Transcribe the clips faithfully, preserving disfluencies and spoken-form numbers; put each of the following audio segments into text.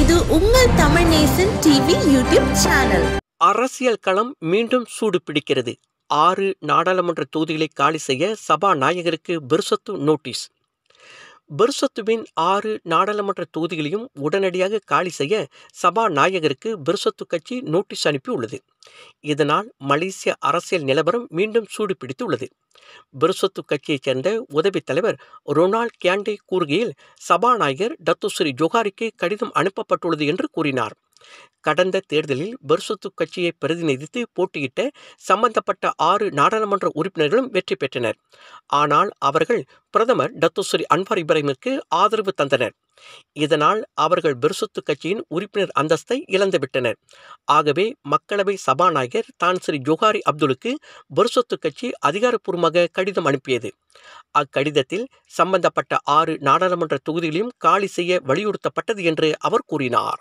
இது உங்கள் Tamil Nesan TV YouTube channel. அரசியல் களம் மீண்டும் சூடு பிடிக்கிறது. ஆறு நாடாளுமன்ற தொகுதிகளை காலி செய்ய சபாநாயகருக்கு பெர்சத்து நோட்டீஸ். பெர்சத்துவின் ஆறு நாடாளுமன்ற தொகுதிகளையும் உடனடியாக காலி செய்ய சபாநாயகருக்கு பெர்சத்து கட்சி நோட்டீஸ் அனுப்பியுள்ளது. இதனால் மலேசிய அரசியல் நிலவரம் மீண்டும் சூடு பிடித்துள்ளது. பெர்சத்து கட்சியைச் சேர்ந்த உதவித் தலைவர் ரொனால்ட் கியாண்டே கூறுகையில், சபாநாயகர் டத்துஸ்ரீ ஜோஹாரிக்கு கடிதம் அனுப்பப்பட்டுள்ளது என்று கூறினார். கடந்த தேர்தலில் பெர்சத்து கட்சியை பிரதிநிதித்து போட்டியிட்ட சம்பந்தப்பட்ட ஆறு நாடாளுமன்ற உறுப்பினர்களும் வெற்றி பெற்றனர். ஆனால் அவர்கள் பிரதமர் டத்துஸ்ரீ அன்வார் இப்ராஹிமிற்கு ஆதரவு தந்தனர். இதனால் அவர்கள் பெர்சத்து கட்சியின் உறுப்பினர் அந்தஸ்தை இழந்துவிட்டனர். ஆகவே மக்களவை சபாநாயகர் தான் ஸ்ரீ ஜோஹாரி அப்துலுக்கு பெர்சத்து கட்சி அதிகாரப்பூர்வமாக கடிதம் அனுப்பியது. அக்கடிதத்தில் சம்பந்தப்பட்ட ஆறு நாடாளுமன்ற தொகுதிகளையும் காலி செய்ய வலியுறுத்தப்பட்டது என்று அவர் கூறினார்.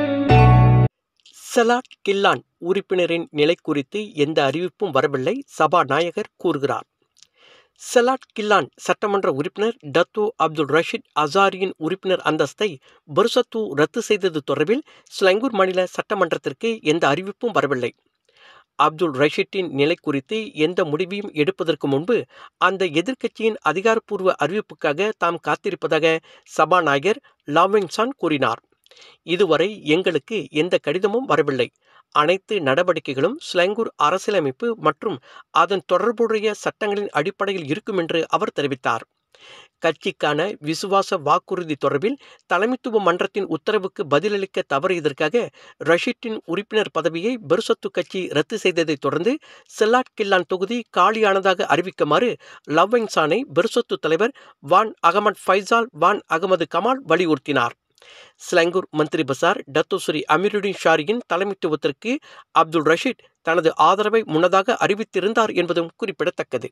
சலாட் கில்லான் உறுப்பினரின் நிலை குறித்து எந்த அறிவிப்பும் வரவில்லை, சபாநாயகர் கூறுகிறார். சலாட் கில்லான் சட்டமன்ற உறுப்பினர் டத்தோ அப்துல் ரஷீத் அசாரியின் உறுப்பினர் அந்தஸ்தை பெர்சத்து ரத்து செய்தது தொடர்பில் ஸ்லங்கூர் மாநில சட்டமன்றத்திற்கு எந்த அறிவிப்பும் வரவில்லை. அப்துல் ரஷீத்தின் நிலை குறித்து எந்த முடிவையும் எடுப்பதற்கு முன்பு அந்த எதிர்க்கட்சியின் அதிகாரப்பூர்வ அறிவிப்புக்காக தாம் காத்திருப்பதாக சபாநாயகர் லாவெங்சான் கூறினார். இதுவரை எங்களுக்கு எந்த கடிதமும் வரவில்லை. அனைத்து நடவடிக்கைகளும் ஸ்லங்கூர் அரசியலமைப்பு மற்றும் அதன் தொடர்புடைய சட்டங்களின் அடிப்படையில் இருக்கும் என்று அவர் தெரிவித்தார். கட்சிக்கான விசுவாச வாக்குறுதி தொடர்பில் தலைமைத்துவ மன்றத்தின் உத்தரவுக்கு பதிலளிக்க தவறியதற்காக ரஷீத்தின் உறுப்பினர் பதவியை பெர்சத்து கட்சி ரத்து செய்ததை தொடர்ந்து செல்லாட் கில்லான் தொகுதி காலியானதாக அறிவிக்குமாறு லவ்வெங்சானை பெர்சத்து தலைவர் வான் அகமது ஃபைசால் வான் அகமது கமால் வலியுறுத்தினார். ஸ்லங்கூர் மந்திரி பசார் டத்துஸ்ரீ அமீருடின் ஷாரியின் தலைமைத்துவத்திற்கு அப்துல் ரஷீத் தனது ஆதரவை முன்னதாக அறிவித்திருந்தார் என்பதும் குறிப்பிடத்தக்கது.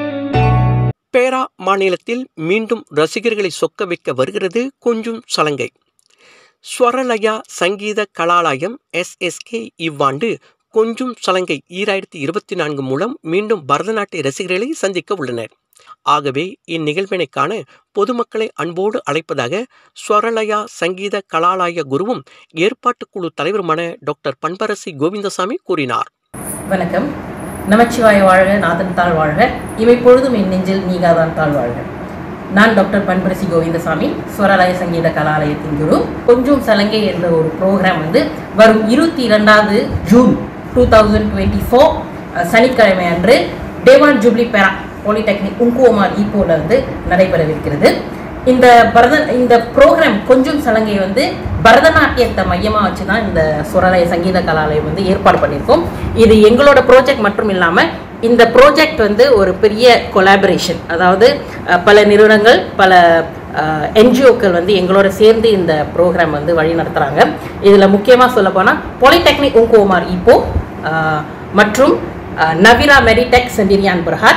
பேரா மாநிலத்தில் மீண்டும் ரசிகர்களை சொக்க வைக்க வருகிறது கொஞ்சும் சலங்கை. ஸ்வரலயா சங்கீத கலாலயம் எஸ்எஸ்கே இவ்வாண்டு கொஞ்சும் சலங்கை ஈராயிரத்தி இருபத்தி நான்கு மூலம் மீண்டும் பரதநாட்டிய ரசிகர்களை சந்திக்க உள்ளனர். ஆகவே இந்நிகழ்வினை காண பொதுமக்களை அன்போடு அழைப்பதாக ஸ்வரலயா சங்கீத கலாலய குருவும் ஏற்பாட்டுக்குழு தலைவருமான டாக்டர் பண்பரசி கோவிந்தசாமி கூறினார். வணக்கம். நமச்சிவாய வாழ்க, நாதன் தாழ் வாழ்க, இவை பொழுதும் என் நெஞ்சில் நீங்காதான் தாழ் வாழ்க. நான் டாக்டர் பண்பரசி கோவிந்தசாமி, ஸ்வரலய சங்கீத கலாலயத்தின் குரு. கொஞ்சம் சலங்கை என்ற ஒரு ப்ரோக்ராம் வந்து வரும் இருபத்தி இரண்டாவது June two thousand twenty four சனிக்கிழமை அன்று டேவான் ஜூப்ளி பேரா பாலிடெக்னிக் உங்குவோமார் ஈப்போல வந்து நடைபெறவிருக்கிறது. இந்த பரத இந்த ப்ரோக்ராம் கொஞ்சம் சலங்கை வந்து பரதநாட்டியத்தை மையமாக வச்சு தான் இந்த ஸ்வரலய சங்கீத கலாலயம் வந்து ஏற்பாடு பண்ணியிருக்கோம். இது எங்களோட ப்ராஜெக்ட் மட்டும் இல்லாமல் இந்த ப்ராஜெக்ட் வந்து ஒரு பெரிய கொலாபரேஷன், அதாவது பல நிறுவனங்கள் பல என்ஜிஓக்கள் வந்து எங்களோட சேர்ந்து இந்த ப்ரோக்ராம் வந்து வழி நடத்துகிறாங்க. இதில் முக்கியமாக சொல்ல போனால் பாலிடெக்னிக் உங்குவோமார் ஈப்போ மற்றும் Navira Meritech Sendirian Berhad,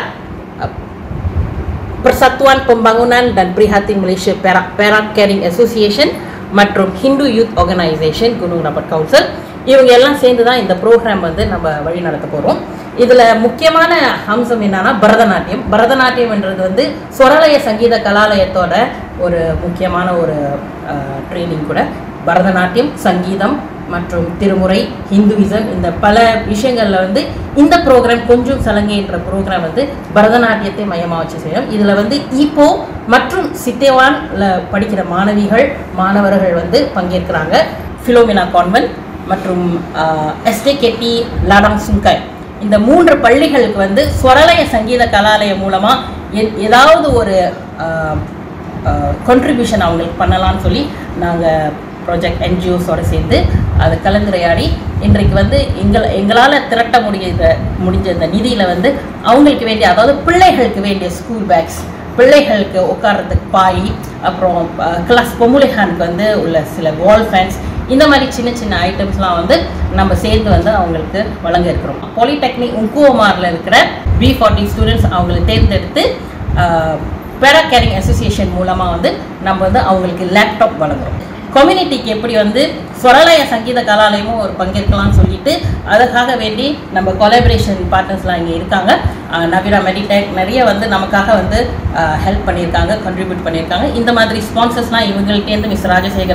Persatuan Pembangunan dan Prihatin Malaysia Perak Perak Caring Association மற்றும் Hindu youth organisation Gunung Rapat council, இவங்க எல்லாம் சேர்ந்து தான் இந்த ப்ரோக்ராம் வந்து நம்ம வழி நடத்த போகிறோம். இதில் முக்கியமான அம்சம் என்னன்னா பரதநாட்டியம். பரதநாட்டியம்ன்றது வந்து ஸ்வரலய சங்கீத கலாலயத்தோட ஒரு முக்கியமான ஒரு ட்ரைனிங் கூட. பரதநாட்டியம், சங்கீதம் மற்றும் திருமுறை, ஹிந்துவிசம், இந்த பல விஷயங்களில் வந்து இந்த ப்ரோக்ராம் கொஞ்சம் சலங்கை என்ற ப்ரோக்ராம் வந்து பரதநாட்டியத்தை மையமாக வச்சு செய்யும். இதில் வந்து ஈப்போ மற்றும் சித்தேவானில் படிக்கிற மாணவிகள் மாணவர்கள் வந்து பங்கேற்கிறாங்க. ஃபிலோமினா கான்வென்ட் மற்றும் எஸ்டேகேடி லாடாங் சுங்காய், இந்த மூன்று பள்ளிகளுக்கு வந்து ஸ்வரலய சங்கீத கலாலயம் மூலமாக ஏதாவது ஒரு கான்ட்ரிபியூஷன் அவங்களுக்கு பண்ணலான்னு சொல்லி நாங்கள் ப்ராஜெக்ட் என்ஜிஓஸோடு சேர்ந்து அதை கலந்துரையாடி இன்றைக்கு வந்து எங்கள் எங்களால் திரட்ட முடிய முடிஞ்ச இந்த நிதியில் வந்து அவங்களுக்கு வேண்டிய, அதாவது பிள்ளைகளுக்கு வேண்டிய ஸ்கூல் பேக்ஸ், பிள்ளைகளுக்கு உட்கார்றதுக்கு பாய், அப்புறம் கிளாஸ் பொமுலிஹானுக்கு வந்து உள்ள சில வால் ஃபேன்ஸ், இந்த மாதிரி சின்ன சின்ன ஐட்டம்ஸ்லாம் வந்து நம்ம சேர்ந்து வந்து அவங்களுக்கு வழங்க இருக்கிறோம். பாலிடெக்னிக் உங்குவோமாரில் இருக்கிற பி ஃபார்ட்டி ஸ்டூடெண்ட்ஸ் அவங்களை தேர்ந்தெடுத்து பேரா கேரிங் அசோசியேஷன் மூலமாக வந்து நம்ம வந்து அவங்களுக்கு லேப்டாப் வழங்குறோம். கம்யூனிட்டிக்கு எப்படி வந்து ஸ்வரலய சங்கீத கலாலயமும் ஒரு பங்கேற்கலாம்னு சொல்லிட்டு அதுக்காக வேண்டி நம்ம கொலாபரேஷன் பார்ட்னர்ஸ்லாம் இங்கே இருக்காங்க. நவிரா மெடிடெக் நிறைய வந்து நமக்காக வந்து ஹெல்ப் பண்ணியிருக்காங்க, கண்ட்ரிபியூட் பண்ணியிருக்காங்க. இந்த மாதிரி ஸ்பான்சர்ஸ்லாம் இவங்கள்ட்டேருந்து மிஸ் ராஜசேகரன்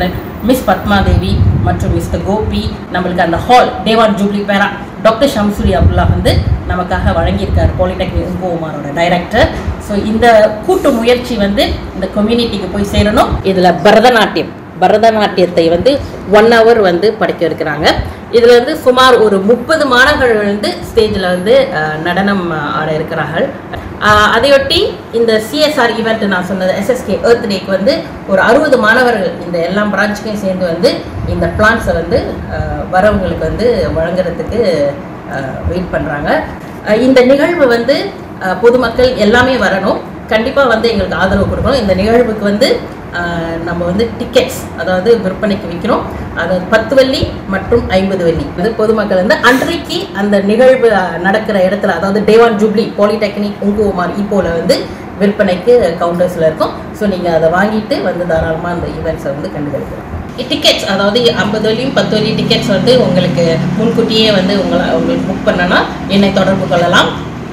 மிஸ் பத்மாதேவி மற்றும் மிஸ்டர் கோபி நம்மளுக்கு அந்த hall Dewan Jubli Perak doctor Shamsuri Abdullah வந்து நமக்காக வழங்கியிருக்கார், பாலிடெக்னிக் உங்கோமாரோட டைரக்டர். ஸோ இந்த கூட்டு முயற்சி வந்து இந்த கம்யூனிட்டிக்கு போய் சேரணும். இதில் பரதநாட்டியம் பரதநாட்டியத்தை வந்து ஒன் ஹவர் வந்து படிக்க இருக்கிறாங்க. இதில் வந்து சுமார் ஒரு முப்பது மாணவர்கள் வந்து ஸ்டேஜில் வந்து நடனம் ஆட இருக்கிறார்கள். அதையொட்டி இந்த சிஎஸ்ஆர் ஈவெண்ட் நான் சொன்னது எஸ்எஸ்கே எர்த் டேக்கு வந்து ஒரு அறுபது மாணவர்கள் இந்த எல்லா பிரான்ச்சுக்கும் சேர்ந்து வந்து இந்த பிளான்ஸை வந்து வரவங்களுக்கு வந்து வழங்குறதுக்கு வெயிட் பண்ணுறாங்க. இந்த நிகழ்வு வந்து பொதுமக்கள் எல்லாமே வரணும், கண்டிப்பாக வந்து எங்களுக்கு ஆதரவு கொடுக்கணும். இந்த நிகழ்வுக்கு வந்து நம்ம வந்து டிக்கெட்ஸ் அதாவது விற்பனைக்கு விற்கிறோம். அது பத்து வெள்ளி மற்றும் ஐம்பது வெள்ளி வந்து பொதுமக்கள் வந்து அன்றைக்கு அந்த நிகழ்வு நடக்கிற இடத்துல அதாவது தேவான் ஜூப்ளி பாலிடெக்னிக் உங்கோமார் இப்போல வந்து விற்பனைக்கு கவுண்டர்ஸில் இருக்கும். ஸோ நீங்கள் அதை வாங்கிட்டு வந்து தாராளமாக அந்த ஈவெண்ட்ஸை வந்து கண்டுகளிக்கலாம். டிக்கெட்ஸ் அதாவது ஐம்பது வெள்ளியும் பத்து வெள்ளி டிக்கெட்ஸ் வந்து உங்களுக்கு முன்கூட்டியே வந்து உங்களை உங்களுக்கு புக் பண்ணனா என்னை தொடர்பு கொள்ளலாம்.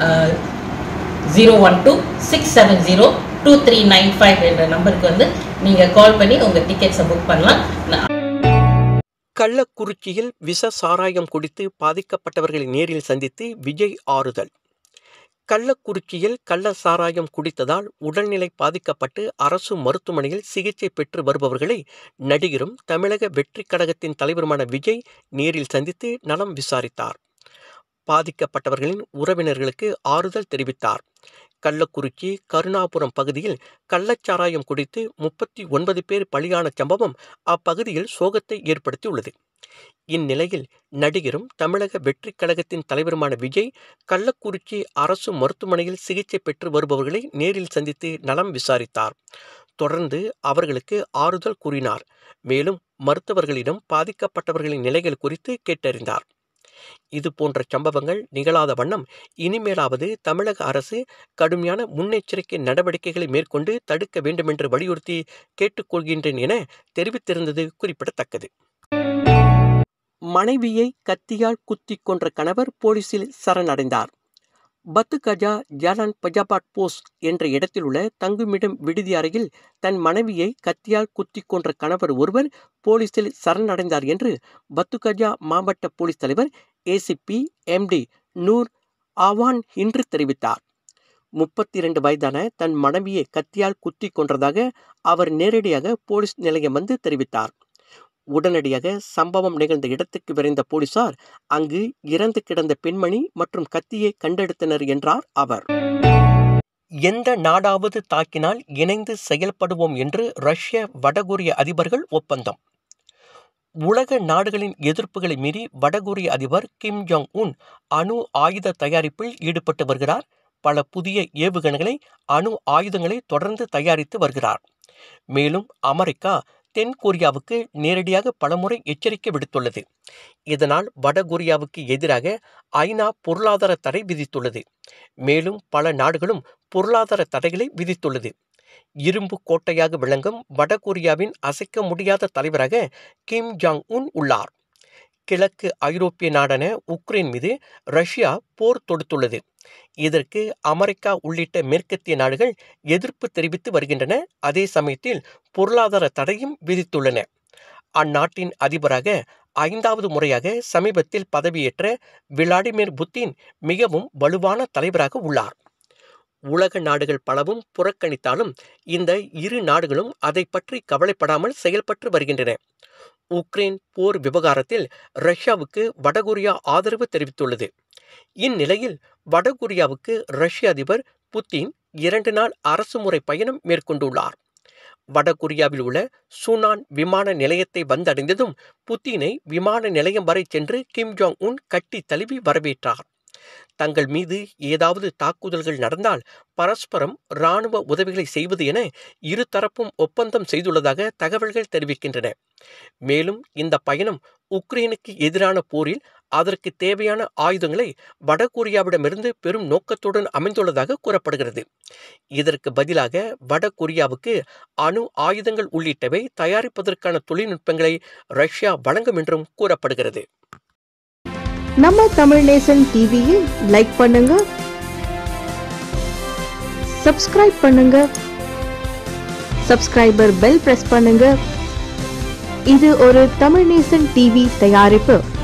Zero one two six seven zero two three nine five என்ற நம்பருக்கு வந்து நீங்கள் கால் பண்ணி உங்கள் டிக்கெட்ஸை புக் பண்ணலாம். கள்ளக்குறிச்சியில் விஷ சாராயம் குடித்து பாதிக்கப்பட்டவர்களை நேரில் சந்தித்து விஜய் ஆறுதல். கள்ளக்குறிச்சியில் கள்ள சாராயம் குடித்ததால் உடல்நிலை பாதிக்கப்பட்டு அரசு மருத்துவமனையில் சிகிச்சை பெற்று வருபவர்களை நடிகரும் தமிழக வெற்றி கழகத்தின் தலைவருமான விஜய் நேரில் சந்தித்து நலம் விசாரித்தார். பாதிக்கப்பட்டவர்களின் உறவினர்களுக்கு ஆறுதல் தெரிவித்தார். கள்ளக்குறிச்சி கருணாபுரம் பகுதியில் கள்ளச்சாராயம் குடித்து முப்பத்தி ஒன்பது பேர் பலியான சம்பவம் அப்பகுதியில் சோகத்தை ஏற்படுத்தியுள்ளது. இந்நிலையில் நடிகரும் தமிழக வெற்றி கழகத்தின் தலைவருமான விஜய் கள்ளக்குறிச்சி அரசு மருத்துவமனையில் சிகிச்சை பெற்று வருபவர்களை நேரில் சந்தித்து நலம் விசாரித்தார். தொடர்ந்து அவர்களுக்கு ஆறுதல் கூறினார். மேலும் மருத்துவர்களிடம் பாதிக்கப்பட்டவர்களின் நிலைகள் குறித்து கேட்டறிந்தார். இது போன்ற சம்பவங்கள் நிகழாத வண்ணம் இனிமேலாவது தமிழக அரசு கடுமையான முன்னெச்சரிக்கை நடவடிக்கைகளை மேற்கொண்டு தடுக்க வேண்டுமென்று வலியுறுத்தி கேட்டுக்கொள்கின்றேன் என தெரிவித்திருந்தது குறிப்பிடத்தக்கது. மனைவியை கத்தியால் குத்தி கொன்ற கணவர் போலீசில் சரணடைந்தார். பத்துகஜா ஜாலான் பஜாபாட் போஸ்ட் என்ற இடத்தில் உள்ள தங்குமிடம் விடுதி அறையில் தன் மனைவியை கத்தியால் குத்தி கொன்ற கணவர் ஒருவர் போலீசில் சரணடைந்தார் என்று பத்துகஜா மாவட்ட போலீஸ் தலைவர் ஏசிபி எம்டி நூர் ஆவான் இன்று தெரிவித்தார். முப்பத்தி இரண்டு வயதான தன் மனைவியை கத்தியால் குத்தி கொன்றதாக அவர் நேரடியாக போலீஸ் நிலையம் வந்து தெரிவித்தார். உடனடியாக சம்பவம் நிகழ்ந்த இடத்துக்கு விரைந்த போலீசார் அங்கு இறந்து கிடந்த பெண்மணி மற்றும் கத்தியை கண்டெடுத்தனர் என்றார் அவர். எந்த நாடாவது தாக்கினால் இணைந்து செயல்படுவோம் என்று ரஷ்ய வடகொரிய அதிபர்கள் ஒப்பந்தம். உலக நாடுகளின் எதிர்ப்புகளை மீறி வடகொரிய அதிபர் கிம் ஜாங் உன் அணு ஆயுத தயாரிப்பில் ஈடுபட்டு வருகிறார். பல புதிய ஏவுகணைகளை அணு ஆயுதங்களை தொடர்ந்து தயாரித்து வருகிறார். மேலும் அமெரிக்கா தென் கொரியாவுக்கு நேரடியாக பலமுறை எச்சரிக்கை விடுத்துள்ளது. இதனால் வடகொரியாவுக்கு எதிராக ஐநா பொருளாதார தடை விதித்துள்ளது. மேலும் பல நாடுகளும் பொருளாதார தடைகளை விதித்துள்ளது. இரும்பு கோட்டையாக விளங்கும் வடகொரியாவின் அசைக்க முடியாத தலைவராக கிம் ஜாங் உன் உள்ளார். கிழக்கு ஐரோப்பிய நாடான உக்ரைன் மீது ரஷ்யா போர் தொடுத்துள்ளது. இதற்கு அமெரிக்கா உள்ளிட்ட மேற்கத்திய நாடுகள் எதிர்ப்பு தெரிவித்து வருகின்றன. அதே சமயத்தில் பொருளாதார தடையும் விதித்துள்ளன. அந்நாட்டின் அதிபராக ஐந்தாவது முறையாக சமீபத்தில் பதவியேற்ற விளாடிமிர் புட்டின் மிகவும் வலுவான தலைவராக உள்ளார். உலக நாடுகள் பலவும் புறக்கணித்தாலும் இந்த இரு நாடுகளும் அதை பற்றி கவலைப்படாமல் செயல்பட்டு வருகின்றன. உக்ரைன் போர் விவகாரத்தில் ரஷ்யாவுக்கு வடகொரியா ஆதரவு தெரிவித்துள்ளது. இந்நிலையில் வடகொரியாவுக்கு ரஷ்ய அதிபர் புட்டின் இரண்டு நாள் அரசுமுறை பயணம் மேற்கொண்டுள்ளார். வடகொரியாவில் உள்ள சூனான் விமான நிலையத்தை வந்தடைந்ததும் புட்டினை விமான நிலையம் வரை சென்று கிம் ஜாங் உன் கட்டி தழுவி வரவேற்றார். தங்கள் மீது ஏதாவது தாக்குதல்கள் நடந்தால் பரஸ்பரம் இராணுவ உதவிகளை செய்வது என இருதரப்பும் ஒப்பந்தம் செய்துள்ளதாக தகவல்கள் தெரிவிக்கின்றன. மேலும் இந்த பயணம் உக்ரைனுக்கு எதிரான போரில் அதற்கு தேவையான ஆயுதங்களை வடகொரியாவிடமிருந்து பெரும் நோக்கத்துடன் அமைந்துள்ளதாக கூறப்படுகிறது. இதற்கு பதிலாக வடகொரியாவுக்கு அணு ஆயுதங்கள் உள்ளிட்டவை தயாரிப்பதற்கான தொழில்நுட்பங்களை ரஷ்யா வழங்கும் என்றும் கூறப்படுகிறது. நம்ம தமிழ் நேசன் டிவியில் லைக் பண்ணுங்க, சப்ஸ்கிரைப் பண்ணுங்க, சப்ஸ்கிரைபர் பெல் பிரஸ் பண்ணுங்க. இது ஒரு தமிழ் நேசன் டிவி தயாரிப்பு.